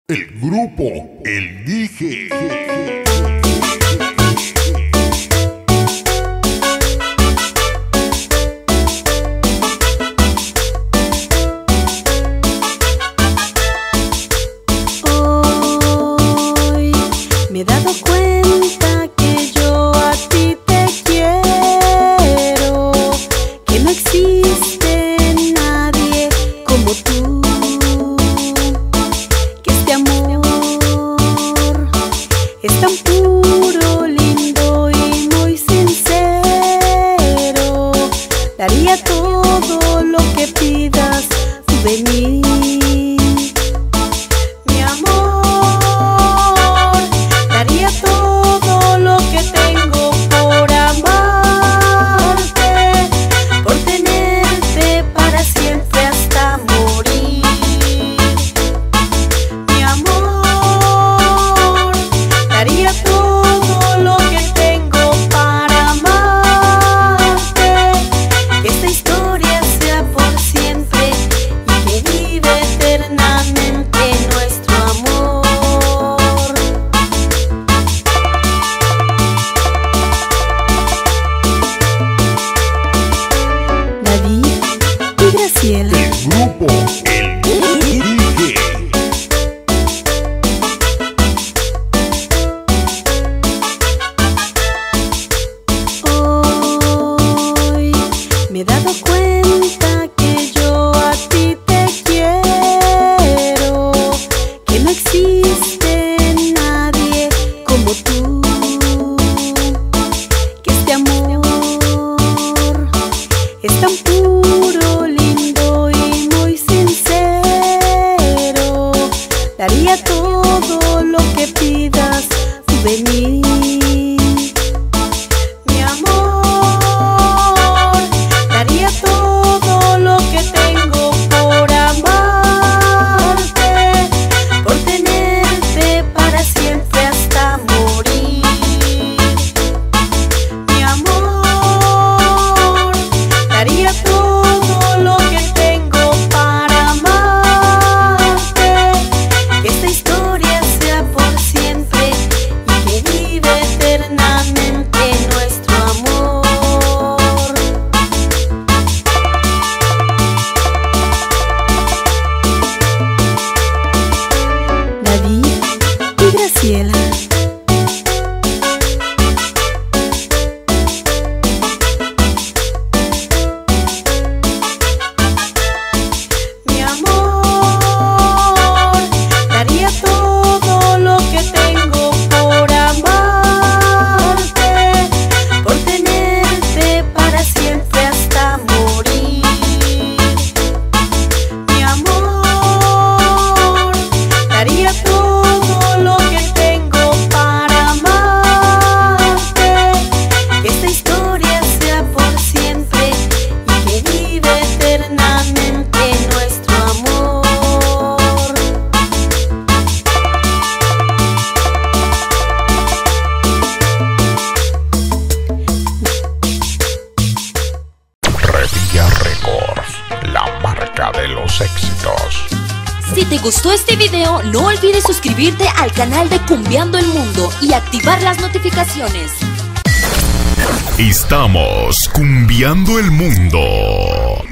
El grupo El Dije. Hoy me he dado cuenta que yo a ti te quiero, que no existe nadie como tú, que este amor es tan puro, lindo y muy sincero. Daría todo lo que pidas tú de mí. El grupo El Dije. Hoy me he dado cuenta que yo a ti te quiero, que no existe nadie como tú, que este amor es tan puro, lindo y muy sincero. Daría todo lo que pidas tú de mí. Mi amor, daría todo lo que tengo por amarte, por tenerte para siempre hasta morir. Mi amor, daría todo lo que tengo para amarte, que esta historia sea por siempre y que vive eternamente nuestro amor. David y Graciela. Mi amor, daría todo lo que tengo por amarte, por tenerte para siempre hasta morir. Mi amor, daría todo lo que tengo para amarte, que esta historia sea por siempre y que vive eternamente nuestro amor. Revilla Records, la marca de los éxitos. Si te gustó este video, no olvides suscribirte al canal de Cumbiando el Mundo y activar las notificaciones. Estamos cumbiando el mundo.